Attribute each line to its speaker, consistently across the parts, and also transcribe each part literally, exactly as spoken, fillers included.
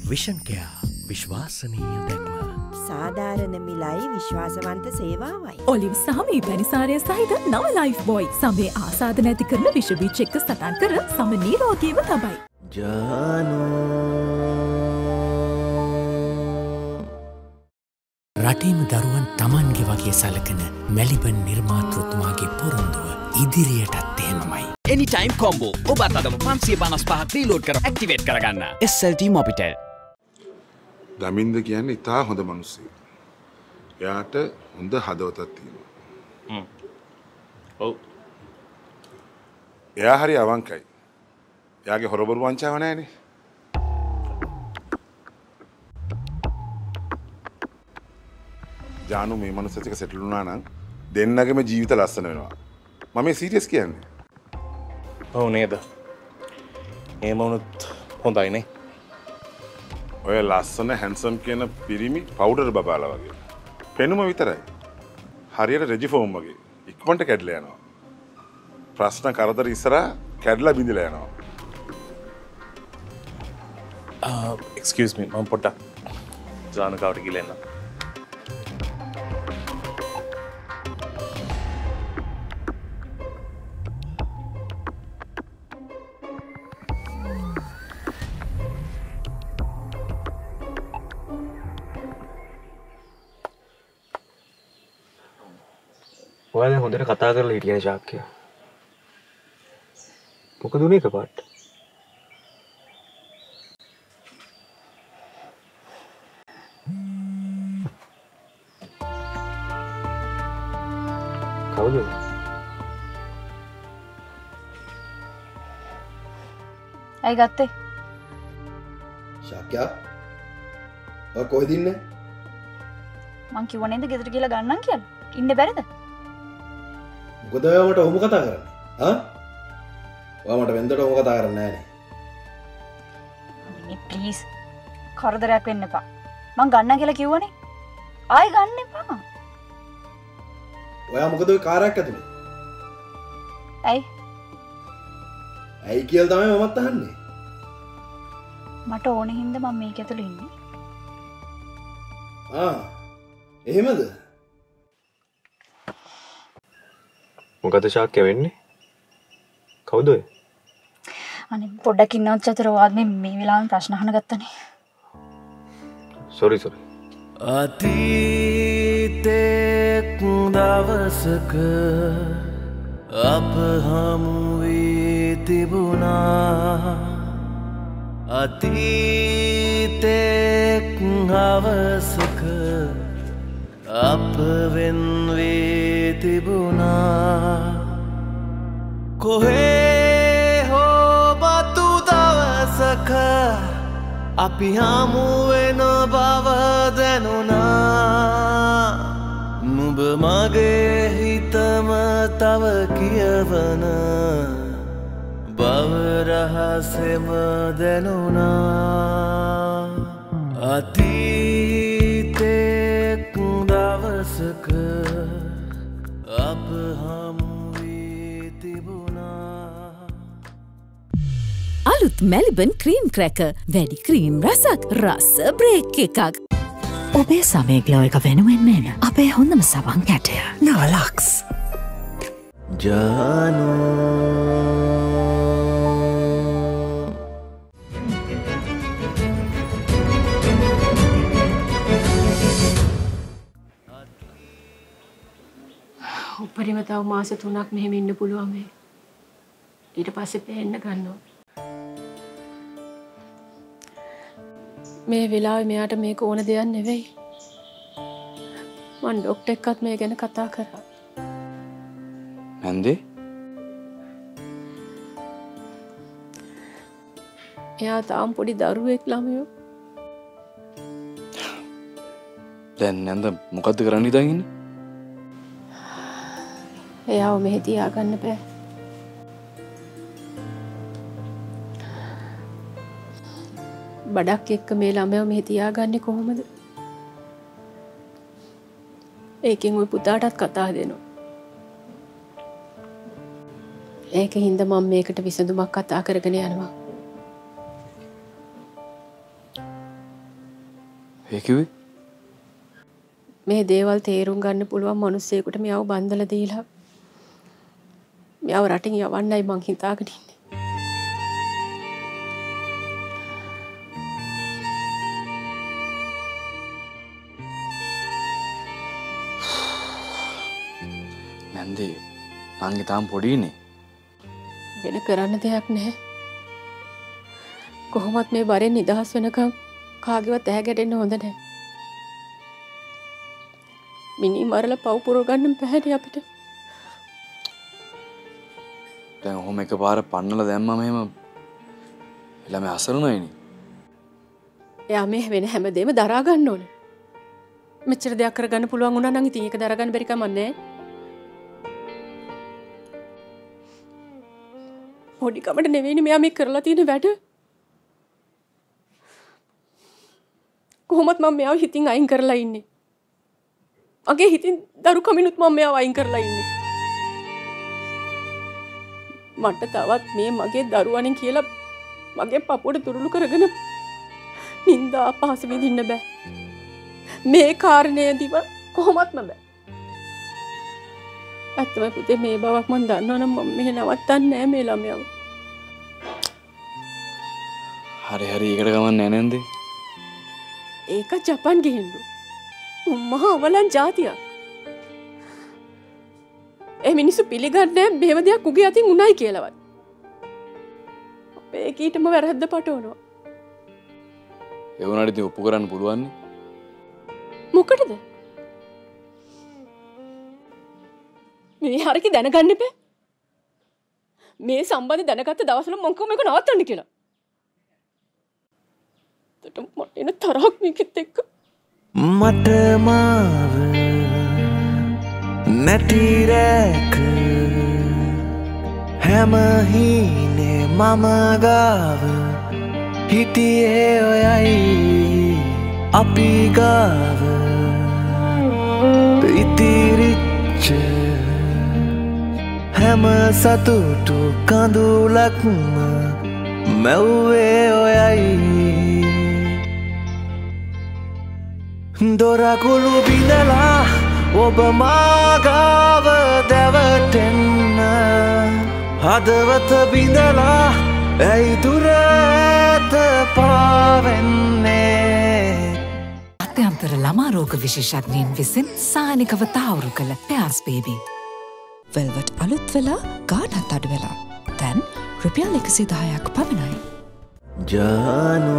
Speaker 1: Vision care විශ්වාසනීය දැක්ම.
Speaker 2: සාධාරණ මිලයි විශ්වාසවන්ත සේවාවයි.
Speaker 3: Olive සමී පැනිසාරය සහිත නව ලයිෆ් බොයි සමේ ආසාධන ඇති කරන විෂබීච් එක්ක සටන් කර සම නිරෝගීව තබයි.
Speaker 1: ජානු රටේම දරුවන් තමන්ගේ වගේ සලකන මැලිබන් නිර්මාතෘතුමාගේ පොරොන්දුව ඉදිරියටත් එහෙමමයි.
Speaker 4: Anytime combo ඔබත් අදම පන්සිය පනස් පහක් රීලෝඩ් කර ඇක්ටිවේට් කරගන්න. S L T Mobitel.
Speaker 5: දමින්ද කියන්නේ ඉතා හොඳ මිනිස්සෙක්. එයාට හොඳ හදවතක් තියෙනවා. හ්ම්. ඔව්. එයා හරි අවංකයි. එයාගේ හොරබරු වංචාව නැහැනේ. ජානු මේ මනුස්සයෙක් එක්ක සෙටල් වුණා නම් දෙන්නගේම ජීවිත ලස්සන වෙනවා. මම මේ සීරියස් කියන්නේ.
Speaker 6: ඔව් නේද? එහෙම වුණොත් හොඳයි නේ. ඔය ලස්සන හැන්සම් කියන පිරිමි පවුඩර් බබාලා වගේ. පෙනුම විතරයි. හරියට රෙජිෆෝම් වගේ. ඉක්මනට කැඩලා යනවා. ප්‍රශ්න කරදර ඉස්සරහා කැඩලා බිඳලා යනවා. ආ එක්ස්කියුස් මී මම පොඩ්ඩක් ජානු කවට ගිහලා එන්න.
Speaker 7: ඔයාලා හොඳට කතා කරලා හිටියනේ ශාක්‍ය. මොකද උනේ එකපාරට? කවුද?
Speaker 8: ඇයි ගත්තේ?
Speaker 9: ශාක්‍ය. ඔය කොහෙද ඉන්නේ?
Speaker 8: මං කිව්ව නේද ගෙදර ගිහලා ගන්නම් කියලා. ඉන්න බැරිද?
Speaker 9: මොකද ඔයා මට ඔහොම කතා කරන්නේ? ආ? ඔයා මට වෙන්දට ඔහොම කතා කරන්නේ නැහැ
Speaker 8: නේ. ප්ලීස්. කරදරයක් වෙන්න එපා. මං ගන්නම් කියලා කිව්වනේ. ආයෙ ගන්න එපා.
Speaker 9: ඔයා මොකද ඔය කාර්යයක් ඇතුලේ?
Speaker 8: ඇයි?
Speaker 9: ඇයි කියලා තමයි මමත් අහන්නේ.
Speaker 8: මට ඕනේ හින්දා මම මේක ඇතුලේ ඉන්නේ.
Speaker 9: ආ. එහෙමද?
Speaker 7: මොකද ශාක්‍ය වෙන්නේ? කවුද ඔය?
Speaker 8: අනේ පොඩ්ඩක් ඉන්නවත් චතුර වාද මේ මේ වෙලාවෙන් ප්‍රශ්න අහන ගත්තනේ.
Speaker 7: Sorry sorry.
Speaker 1: අතීතෙක් දවසක අප හමු වී තිබුණා. අතීතෙක් හවසක අප වෙන් වී තිබුණා. කොහේ හෝ බතු දවසක අපි හමු වෙන බව දැනුණා. නුඹ මගේ හිතම තව කියවන බව රහසෙම දැනුණා. අතීතෙක් දවසක අප හමු වී තිබුණා.
Speaker 3: අලුත් මැලිබන් ක්‍රීම් ක්‍රැකර් වැඩි ක්‍රීම් රසක් රස බ්‍රේක් එකක්. ඔබේ සමේ ග්ලෝ එක වෙනුවෙන් මෙන අපේ හොඳම සවන් කැටය නවලක්ස්.
Speaker 1: ජානු
Speaker 10: උපරිම තව මාස තුනක් මෙහෙම ඉන්න පුළුවන් මේ. ඊට පස්සේ පේන්න ගන්නවා. මේ වෙලාවේ මෙයාට මේක ඕන දෙයක් නෙවෙයි. මං ඩොක්ටර් එක්කත් මේ ගැන කතා කරා.
Speaker 6: නැන්දේ?
Speaker 10: එයා තාම පොඩි දරුවෙක් ළමයෝ.
Speaker 6: දැන් නැන්ද මොකද්ද කරන්න හිතන් ඉන්නේ?
Speaker 10: එයාව මෙහෙ තියාගන්න බෑ. බඩක් එක්ක මේ ළමයව මෙහෙ තියාගන්නේ කොහොමද? ඒකෙන් ওই පුතාටත් කතා දෙනවා. ඒකින්ද මම මේකට විසඳුමක් කතා කරගෙන යනවා.
Speaker 7: ඒ කිව්වේ
Speaker 10: මේ දේවල් තේරුම් ගන්න පුළුවන් මිනිස්සෙකුට මෙයව බන්දලා දීලා මෙයව රටින් යවන්නයි මං හිතාගෙන ඉන්නේ.
Speaker 7: නැන්දේ නංගි තාම පොඩිනේ.
Speaker 10: වෙන කරන්න දෙයක් නැහැ. කොහොමත් මේ බරෙන් නිදහස් වෙනකම් කාගේවත් ඇහැ ගැටෙන්න හොඳ නැහැ. මිනි මරලා පව් පුරව ගන්න බැහැනේ අපිට.
Speaker 7: දැන් ඔහොම එකපාර පන්නලා දැම්මම එහෙම ළමයි අසරණයිනේ.
Speaker 10: එයා මේ වෙන හැමදේම දරා ගන්න ඕනේ. මෙච්චර දෙයක් කරගන්න පුළුවන් වුණා නම් ඉතින් ඒක දරා ගන්න බැරි කමක් නැහැ. පොඩි කමට නෙවෙයිනේ මෙයා මේ කරලා තියෙන වැඩ. කොහොමත් මම මෙයාව හිතින් අයින් කරලා ඉන්නේ. මගේ හිතින් දරු කමිනුත් මම මෙයාව අයින් කරලා ඉන්නේ. මට තවත් මේ මගේ දරුවනේ කියලා මගේ පපුවට තුරුළු කරගෙන නින්දා අපහාස විඳින්න බෑ. මේ කාරණේදීම කොහොමත්ම බෑ. ඇත්තම පුතේ මේ බවක් මම දන්නවනම් මම මෙහෙ නවත්තන්නේ නෑ මේ ළමයාව.
Speaker 7: හරි හරි ඒකට ගමන් නෑ නේද?
Speaker 10: ඒක ජපන් ගිහින්ලු. මහා අවලන් જાතියක්. ඒ මිනිස්සු පිළිගන්නේ මෙහෙම දෙයක් උගේ අතින් උණයි කියලාවත්. අපේ කීටම වැරද්ද පටවනවා.
Speaker 7: ඒ වුණාට ඉතින් ඔප්පු කරන්න පුළුවන් නේ.
Speaker 10: මොකටද? මේ හරියට දැනගන්න එපා. මේ සම්බන්ධ දැනගත්ත දවස්වල මම කොහොම මේක නවත්තන්න කියලා. තට මට එන තරහක් මේකෙත් එක්ක.
Speaker 1: මට මාව නැතිරැක හැම හීනේ මම ගාව හිටියේ ඔයයි අපි ගාව ඉතිරිච්ච හැම සතුටු කඳුලක්ම මැව්වේ ඔයයි දොරකුළු බිඳලා ඔබ මාගාව දැවටෙන්න හදවත බිඳලා ඇයි දුර ඇත පාවෙන්නේ
Speaker 3: අත්‍යන්තර ළමා රෝග විශේෂඥයින් විසින් සානිකව තහවුරු කළ පෙයාස් බේබි. වෙල්වට් අලුත් වෙලා ගාණත් අඩු වෙලා. දැන් රුපියල් එකසිය දහයක් පමණයි.
Speaker 1: ජානු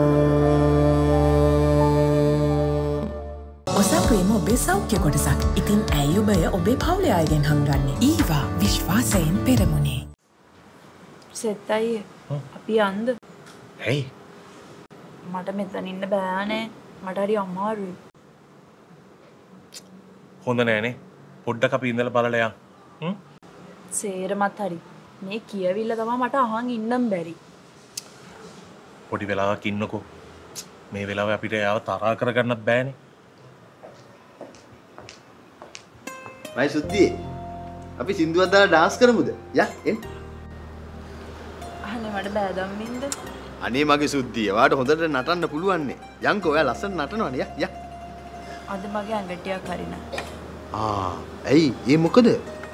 Speaker 3: ඔසපුවේම ඔබේ සෞඛ්‍ය කොටසක්. ඉතින් ඇයි ඔබය ඔබේ පවුලේ අයගෙන් හංගන්නේ? ඊවා විශ්වාසයෙන් පෙරමුණේ.
Speaker 8: සෙත්තයි අපි යන්ද?
Speaker 7: ඇයි?
Speaker 8: මට මෙතන ඉන්න බෑනේ. මට හරි අමාරුයි.
Speaker 6: හොඳ නෑනේ. පොඩ්ඩක් අපි ඉඳලා බලලා යන්න. හ්ම්?
Speaker 8: සේරමත් හරි. මේ කියවිල්ල තමයි මට අහන් ඉන්නම් බැරි.
Speaker 6: පොඩි වෙලාවක් ඉන්නකෝ. මේ වෙලාවේ අපිට යාව තරහා කරගන්නත් බෑනේ.
Speaker 11: මයි සුද්ධියේ අපි සින්දුවක් දාලා ඩාන්ස් කරමුද? යා එන්න.
Speaker 8: අහන්නේ මට බෑ දම්මින්ද?
Speaker 11: අනේ මගේ සුද්ධිය වාට හොඳට නටන්න පුළුවන් නේ. යන්කෝ ඔයා ලස්සන නටනවනේ යා යා.
Speaker 8: අද මගේ ඇඟටියක් හරින.
Speaker 11: ආ ඇයි ඒ මොකද?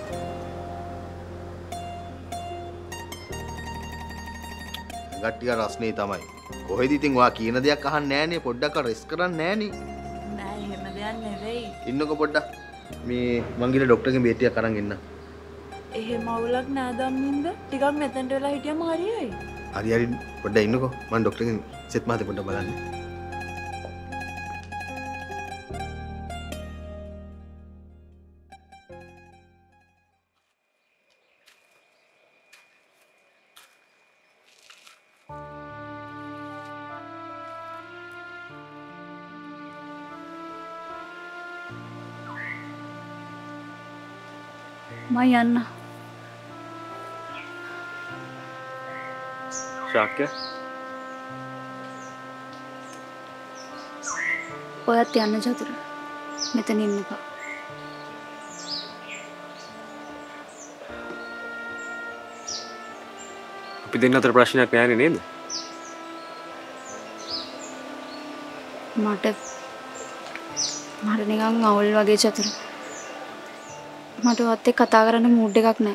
Speaker 11: ඇඟටිය රස්නේ තමයි. කොහෙද ඉතින් ඔයා කියන දෙයක් අහන්නේ නෑනේ පොඩ්ඩක් රෙස් කරන්නේ නෑනේ.
Speaker 8: නෑ එහෙම දෙයක් නෙවෙයි.
Speaker 11: ඉන්නකෝ පොඩ්ඩක්. මේ මං ගිහලා ડોක්ටර්ගෙන් බේටියක් අරන් එන්න.
Speaker 8: එහෙම අවුලක් නෑ දම්මින්ද? ටිකක් මෙතනට වෙලා හිටියම හරියයි.
Speaker 11: හරි හරි පොඩ්ඩක් ඉන්නකෝ. මං ડોක්ටර්ගෙන් සෙත් මහත්තයා පොඩ්ඩක් බලන්න.
Speaker 8: මම යන්න.
Speaker 7: ශාක්‍ය
Speaker 8: ඔයත් යන්න චතුර. මෙතන ඉන්නකෝ.
Speaker 7: අපි දෙන්න අතර ප්‍රශ්නයක් නෑනේ නේද?
Speaker 8: මට මට නිකන් අවුල් වගේ චතුර. මට ඔයත් එක්ක කතා කරන්න මූඩ් එකක් නැහැ.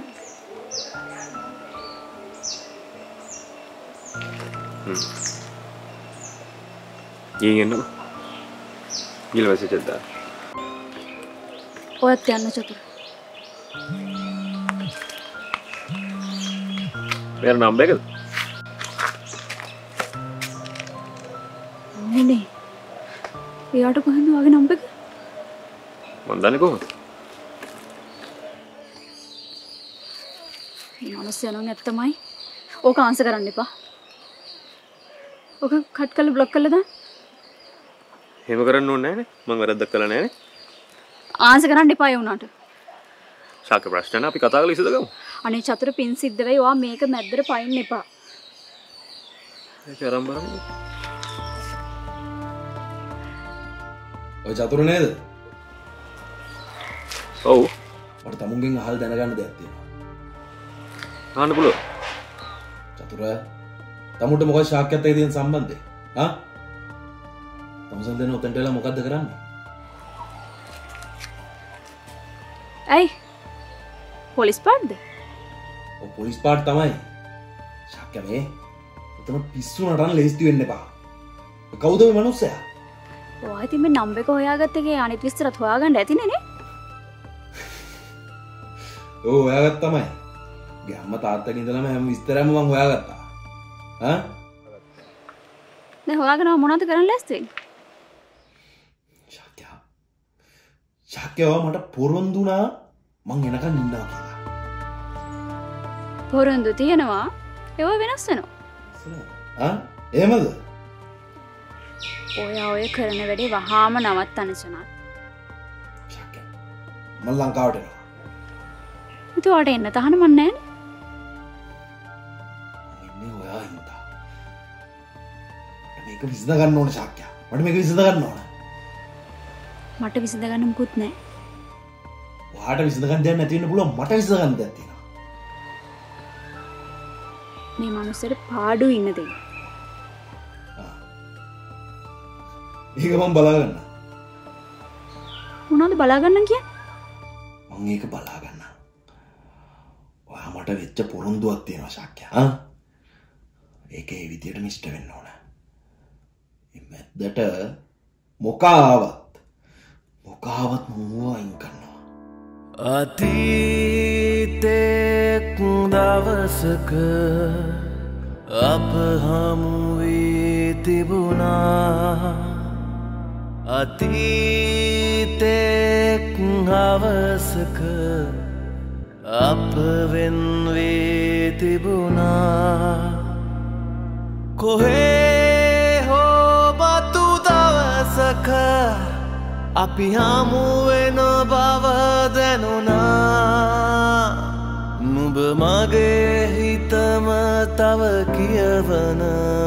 Speaker 12: හ්ම්. ඊගෙන ඊළඟට චතුර.
Speaker 8: ඔයත් යන්න චතුර.
Speaker 12: मेरा नाम बेगल
Speaker 8: නේ එයාට කොහෙන්ද වගේ නම්බර් එක
Speaker 12: මන් දන්නේ කොහොමද
Speaker 8: මේ මිනිස්සු නම් ඇත්තමයි ඕක ආන්සර් කරන්න එපා ඕක කට් කරලා બ્લોක් කරලා දාන්න
Speaker 12: එහෙම කරන්න ඕනේ නැහැ නේ මම වැරද්දක් කළා නැහැ නේ
Speaker 8: ආන්සර් කරන්න එපා ඒ උනාට
Speaker 12: ශාක ප්‍රශ්න අපි කතා කරලා ඉස්සදගමු
Speaker 8: අනේ චතුර පින් සිද්ධ වෙයි ඔයා මේක මැද්දට පයින් එපා
Speaker 12: ඒක ආරම්භ කරමු
Speaker 9: ඔය චතුර නේද
Speaker 12: ඔව්
Speaker 9: මට තමුන්ගෙන් අහල් දැනගන්න දෙයක් තියෙනවා
Speaker 12: අහන්න පුළුවන්
Speaker 9: චතුර තමුන්ට මොකද ශාක්‍යත් එක්ක තියෙන සම්බන්ධය හා තමුසන් දෙන උතන්ට වෙලා මොකද්ද කරන්නේ
Speaker 8: ඇයි පොලිස් පාඩද
Speaker 9: ඔය පොලිස් පාඩ තමයි ශාක්‍ය මේ උතන පිස්සු නටන ලේස්ති වෙන්න එපා කවුද මේ මිනිස්සයා
Speaker 8: ඔයා ඉතින් මේ නම්බර් එක හොයාගත්ත එකේ අනිත් විස්තරත් හොයාගන්න ඇතිනේ නේ
Speaker 9: ඔව් හොයාගත්ත තමයි ගේ අම්මා තාත්තගෙන් ඉඳලාම හැම විස්තරයක්ම මම හොයාගත්තා හා
Speaker 8: දැන් හොයාගෙන මොනවද කරන්න ලෑස්ති වෙන්නේ
Speaker 9: ශාක්‍ය ශාක්‍යව මට පොරොන්දුනා මං එනකන් ඉන්නවා කියලා
Speaker 8: පොරොන්දු තියෙනවා ඒව වෙනස් වෙනවා
Speaker 9: ආ එහෙමද
Speaker 8: ඔය ඔය කරන වැඩේ වහාම නවත්තන්න සනත්
Speaker 9: මම ලංකාවට එනවා
Speaker 8: ඉතින් ඔයාට එන්න තහන මන් නැහැ
Speaker 9: ඉන්නේ ඔයා හින්දා මේක විසඳ ගන්න ඕන ශාක්‍ය මට මේක විසඳ ගන්න ඕන
Speaker 8: මට විසඳ ගන්න මුකුත් නැහැ
Speaker 9: ඔයාට විසඳ ගන්න දෙයක් නැති වෙන්න පුළුවන් මට විසඳ ගන්න දෙයක් තියෙනවා
Speaker 8: මේ මනුස්සයට පාඩු ඉන්න දෙන්න.
Speaker 9: ඒක මම බලා ගන්න.
Speaker 8: මොනවද බලා ගන්න කියන්නේ?
Speaker 9: මම ඒක බලා ගන්න. ඔයා මට වෙච්ච පොරොන්දුවක් තියෙනවා ශාක්‍ය. ආ? ඒකේ විදියට මිස්ට වෙන්න ඕන. ඉමෙද්දට මොකාවත් මොකාවත් මම අයින් කරනවා.
Speaker 1: අතීතෙක් දවසක අප හමුවී තිබුණා අතීතෙක් හවසක අප වෙන්වී තිබුණා කොහේ හෝ බතු දවසක අපි හමුවෙන බව දැනුණා නුඹ මගේ හිතම තව කියවන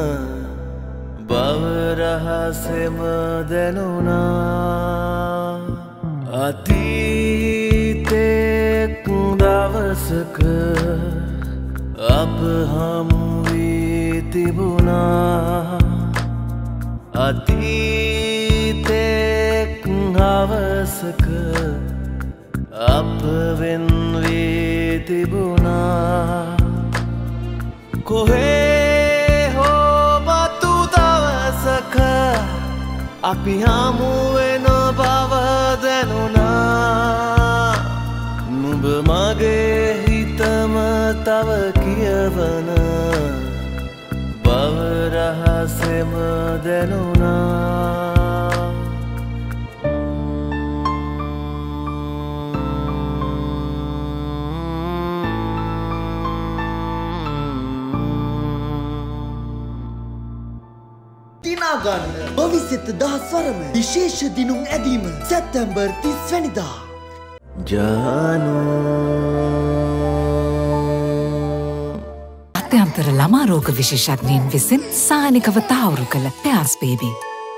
Speaker 1: බව රහසෙම දැනුණා අතීතෙක් දවසක අප හමුවී තිබුණා අතීතෙක් හවසක අප වෙන්වී තිබුණා කොහේ හෝ බතු දවසක අපි හමුවෙන බව දැනුණා නුඹ මගේ හිතම තව කියවන බව රහසෙම දැනුණා
Speaker 13: දිනාගන්න භවිෂ්‍යත දහස්වරම විශේෂ දිනුම් ඇදීම සැප්තැම්බර් තිස් වැනිදා
Speaker 1: ජානු
Speaker 3: අත්‍යන්තර ළමා රෝග විශේෂඥයින් විසින් සානිකව තහවුරු කළ පෙයාස් බේබි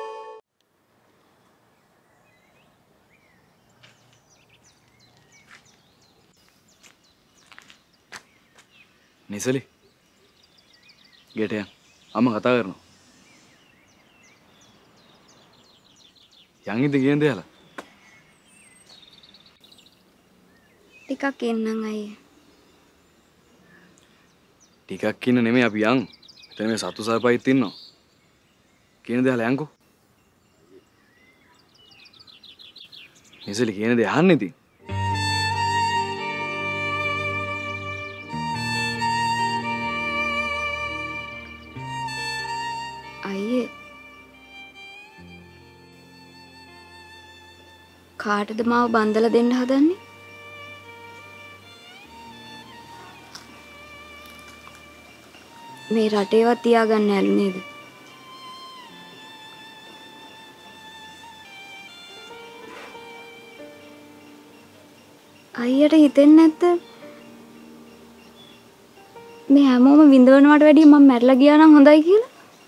Speaker 7: නිසලි ගෙට යන් අම්ම කතා කරනවා යන් ඉද කියන්නේ යාලා
Speaker 14: ටිකක් එන්නම් අයියේ.
Speaker 7: ටිකක් කින්න නෙමෙයි අපි යන්. එතන මේ සතු සර්පයිත් ඉන්නවා. කියන දේ අහලා යන්කෝ. නිසලි කියන දේ අහන්නේ ඉතින්.
Speaker 14: අයියේ කාටද මාව බන්දලා දෙන්න හදන්නේ? මේ රටේවත් තියාගන්න ඇලු නේද? අයියට හිතෙන්නේ නැද්ද මේ හැමෝම විඳවනවට වැඩිය මම මැරලා ගියා නම් හොඳයි කියලා?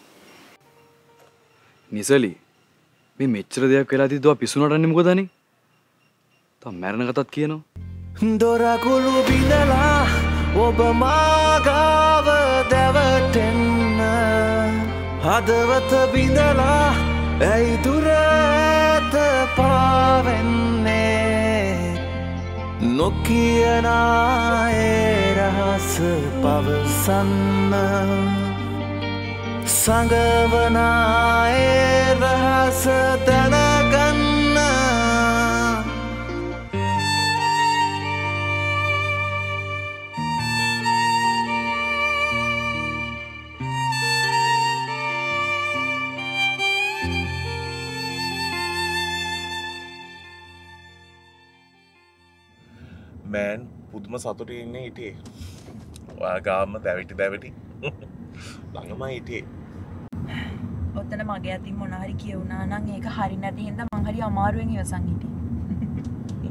Speaker 7: නිසලි මේ මෙච්චර දෙයක් වෙලා තියද්දි ඔයා පිස්සුනටන්නේ මොකද අනේ? තම මැරෙන කතාවක් කියනවා.
Speaker 1: දොරකුළු බිඳලා ඔබ මාගාව දැවටෙන්න හදවත බිඳලා ඇයි දුර ඇත පාවෙන්නේ නොකියනායේ රහස පවසන්න සංගවනායේ රහස දැනගන්න
Speaker 6: මෑන් පුදුම සතුටින් ඉන්නේ හිටියේ. ඔයා ගාම දැවිටි දැවිටි ළඟමයි හිටියේ.
Speaker 15: ඔතන මගේ අතින් මොන හරි කියුණා නම් ඒක හරි නැති හින්දා මං හරි අමාරුවෙන් ඉවසන් හිටියේ.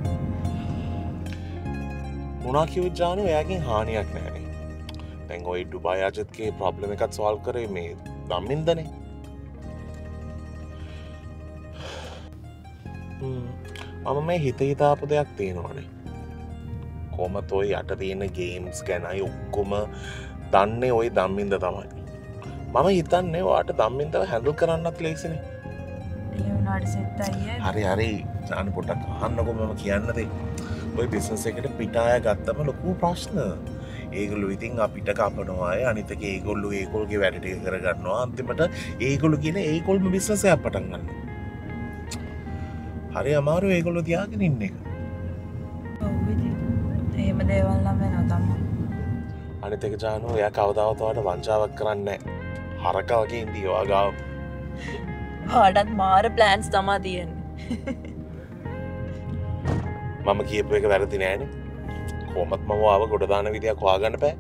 Speaker 6: මොනා කිව්වොත් ජානු එයාගෙන් හානියක් නැහැනේ. දැන් ওই ඩුබායි අජත්ගේ ප්‍රොබ්ලම් එකත් සෝල්ව් කරේ මේ ධම්මින්දනේ. මම මේ හිත හිතාපු දෙයක් තියෙනවානේ. කොහොමද ඔය යට තියෙන ගේම්ස් ගැනයි ඔක්කොම දන්නේ ওই ධම්මින්ද තමයි. මම හිතන්නේ ඔයාට ධම්මින්දව හැන්ඩල් කරන්නත් ලේසිනේ.
Speaker 15: ඒ වුණාට සෙත් අයියේ.
Speaker 6: හරි හරි. ජානු පොඩ්ඩක් අහන්නකෝ මම කියන්න දෙයි. ඔය බිස්නස් එකට පිටාය ගත්තම ලොකු ප්‍රශ්න. ඒගොල්ලෝ ඉතින් අපිට කපනවා අය අනිත් එක ඒගොල්ලෝ ඒගොල්ලෝගේ වැඩ ටික කරගන්නවා. අන්තිමට ඒගොල්ලෝ කියන ඒගොල්ලෝම බිස්නස් එකක් පටන් ගන්නවා. හරි අමාරු ඒගොල්ලෝ තියාගෙන ඉන්න එක.
Speaker 15: ඔව් ඉතින්. එහෙම දේවල් නම් වෙනවා තමයි.
Speaker 6: අනිත් එක ජානු එයා කවදාවත් ඔයාලට වංචාවක් කරන්නේ නැහැ. හරකා වගේ ඉඳී ඔයා ගාව.
Speaker 15: ආඩත් මාර ප්ලෑන්ස් තමයි තියෙන්නේ.
Speaker 6: මම කියපු එක වැරදි නෑනේ. කොහොමත් මම ආව ගොඩ දාන විදියක් හොයාගන්න බෑ.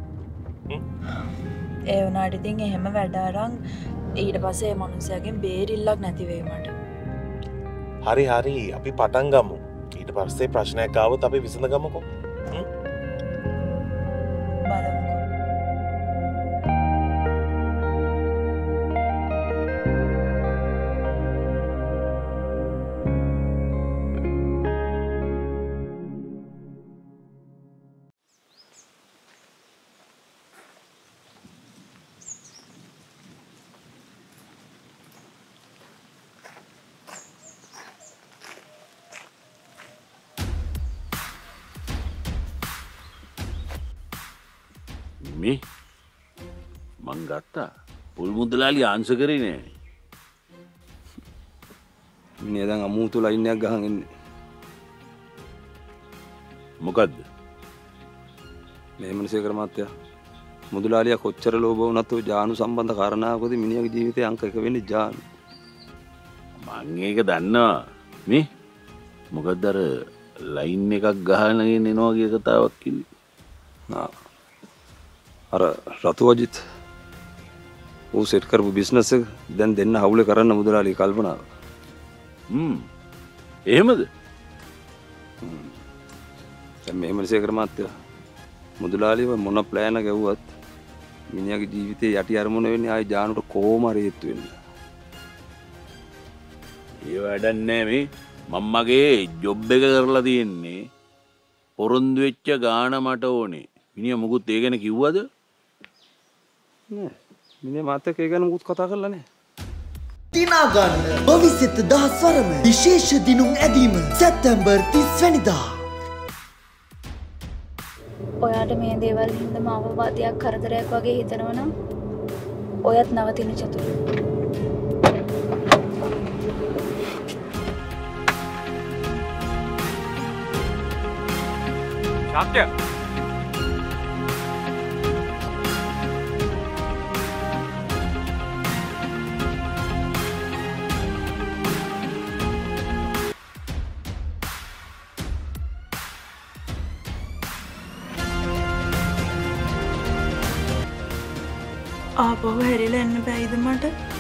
Speaker 15: ඒ වුණාට ඉතින් එහෙම වැඩ අරන් ඊට පස්සේ මේ මිනිහයාගෙන් බේරිල්ලක් නැති වෙයි මට.
Speaker 6: හරි හරි අපි පටන් ගමු. ඊට පස්සේ ප්‍රශ්නයක් ආවොත් අපි විසඳ ගමුකෝ.
Speaker 16: මේ මං ගත්තා පුල් මුදලාලි ආන්ස කරේ නෑ.
Speaker 7: මිනිහා දැන් අමුතු ලයින් එකක් ගහන් ඉන්නේ.
Speaker 16: මොකද්ද?
Speaker 7: මේ මිනිහේ මාත්‍යා මුදලාලියා කොච්චර ලෝභ වුණත් ඔය ජානු සම්බන්ධ කාරණාවකදී මිනිහාගේ ජීවිතේ අංක එක වෙන්නේ ජානු.
Speaker 16: මං ඒක දන්නවා. මේ මොකද්ද අර ලයින් එකක් ගහගෙන එනවා වගේ කතාවක් කිව්වේ.
Speaker 7: නා අර රතු අජිත් ඌ සෙට් කරපු බිස්නස් එක දැන් දෙන්න හවුලේ කරන්න මුදලාලි කල්පනාව.
Speaker 16: හ්ම් එහෙමද?
Speaker 7: හ්ම් දැන් මේ මිනිහේ මාත්‍යා මුදලාලිව මොන ප්ලෑන් එක ගැව්වත් මිනිහාගේ ජීවිතේ යටි අරමුණ වෙන්නේ ආයි ජානුට කොහොම හරි හේතු වෙන්න.
Speaker 16: ඒ වැඩක් නෑ මේ මම්මගේ ජොබ් එක කරලා තියෙන්නේ පොරොන්දු වෙච්ච ගාණ මට ඕනේ. මිනිහා මුකුත් ඒ ගැන කිව්වද?
Speaker 7: නෑ. මිනිහා මාත් එක්ක ඒ ගැන මුකුත් කතා කරලා නෑ.
Speaker 13: දිනාගන්න භවිෂ්‍යත දහස්වරම විශේෂ දිනුම් ඇදීම සැප්තැම්බර් තිස් වැනිදා.
Speaker 14: ඔයාට මේ දේවල් හින්දාම අවවාදයක් කරදරයක් වගේ හිතනවා නම් ඔයත් නවතින චතුර.
Speaker 12: ශාක්‍ය
Speaker 15: ආපහු හැරිලා එන්න බැයිද මට?